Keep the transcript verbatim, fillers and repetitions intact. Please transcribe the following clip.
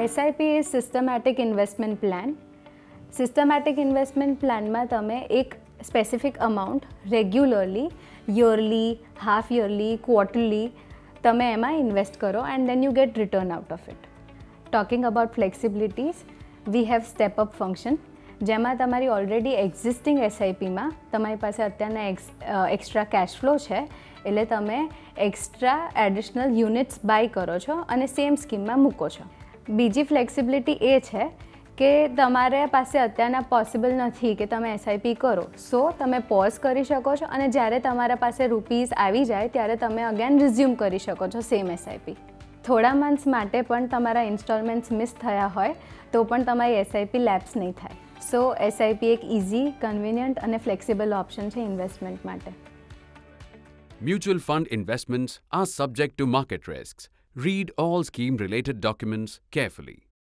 S I P is systematic investment plan. Systematic investment plan માં તમે એક specific amount regularly, yearly, half yearly, quarterly તમે એમાં invest કરો and then you get return out of it. Talking about flexibilities, we have step up function. જેમાં તમારી already existing એસઆઈપીમાં તમારી પાસે અત્યારના એક્સ એક્સ્ટ્રા કેશ ફ્લો છે એટલે તમે એક્સ્ટ્રા એડિશનલ યુનિટ્સ બાય કરો છો અને સેમ સ્કીમમાં મૂકો છો. બીજી ફ્લેક્સિબિલિટી એ છે કે તમારે પાસે અત્યારના પોસિબલ નથી કે તમે એસઆઈપી કરો, સો તમે પોઝ કરી શકો છો અને જ્યારે તમારા પાસે રૂપીઝ આવી જાય ત્યારે તમે અગેન રિઝ્યુમ કરી શકો છો સેમ એસઆઈપી. થોડા મંથ્સ માટે પણ તમારા ઇન્સ્ટોલમેન્ટ્સ મિસ થયા હોય તો પણ તમારી એસઆઈપી લેપ્સ નહીં થાય. સો એસઆઈપી એક ઇઝી, કન્વિનિયન્ટ અને ફ્લેક્સિબલ ઓપ્શન છે ઇન્વેસ્ટમેન્ટ માટે. Mutual fund investments are subject to market risks. Read all scheme-related documents carefully.